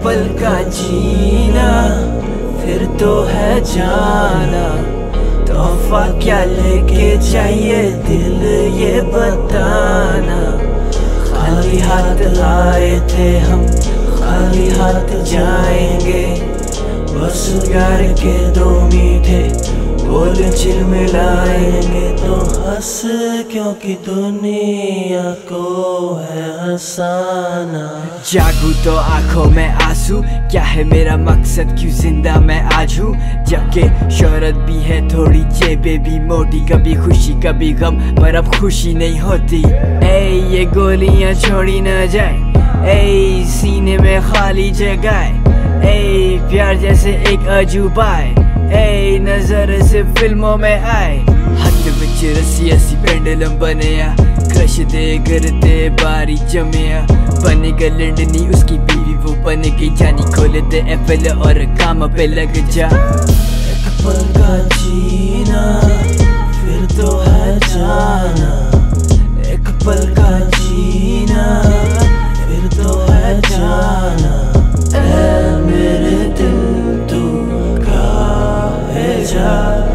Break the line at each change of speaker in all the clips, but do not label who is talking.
पल का जीना फिर तो है जाना। तोहफा क्या लेके चाहिए दिल ये बताना। खाली हाथ आए थे हम खाली हाथ जाएंगे। बस प्यार के दो मीठे बोल चिलमिलाएंगे तो हंस, क्योंकि दुनिया को है हंसाना।
जागू तो आंखों में आंसू, क्या है मेरा मकसद, क्यों जिंदा मैं आज हूँ। जबकि शोहरत भी है थोड़ी, जेबें भी मोटी, कभी खुशी कभी गम पर अब खुशी नहीं होती। ए ये गोलियां छोड़ी न जाए, ए सीने में खाली जगह, ए प्यार जैसे एक अजूबा है, ए नजर से फिल्मों में आए। हाथ विच रस्सी असी पेंडुलम बनेया, क्रश दे करते बारी जमेया। बनेगा लंडनी उसकी बीवी वो बनेगी जानी। खोले दे एप्पल और काम पे लग जा।
एक पल का जीना फिर तो है जाना। एक पल का जीना फिर तो है जाना। ऐ मेरे दिल तू काहे जा।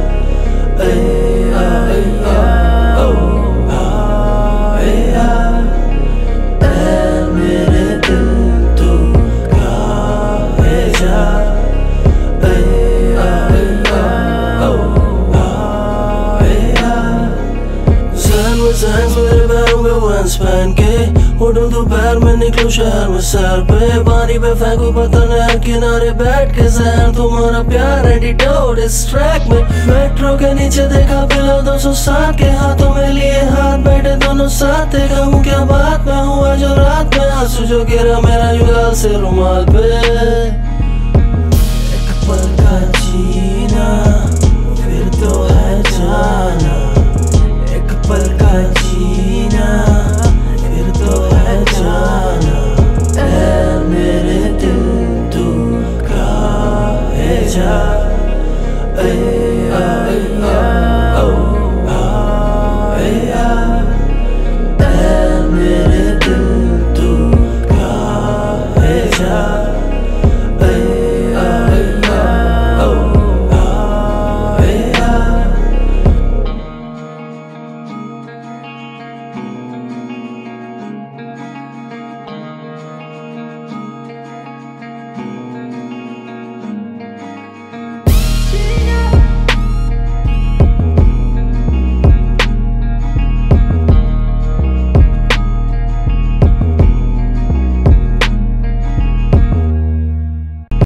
पहन के उड़ूं दोपहर में निकलूं शहर में सर पे। पानी पे फेंकू पत्थर नहर किनारे बैठ के जहर। तुम्हारा प्यार एडिटर इस ट्रैक में। मेट्रो के नीचे देखा पिला 207 के हाथों में लिए हाथ बैठे दोनों साथ। देखा हूँ क्या बात मैं हुआ जो रात में आंसू जो गिरा मेरा युगाल से रुमाल पे। एक पल का जीना फिर तो है जाना। एक पल का जीना फिर तो है जाना। ऐ मेरे दिल तू काहे जा।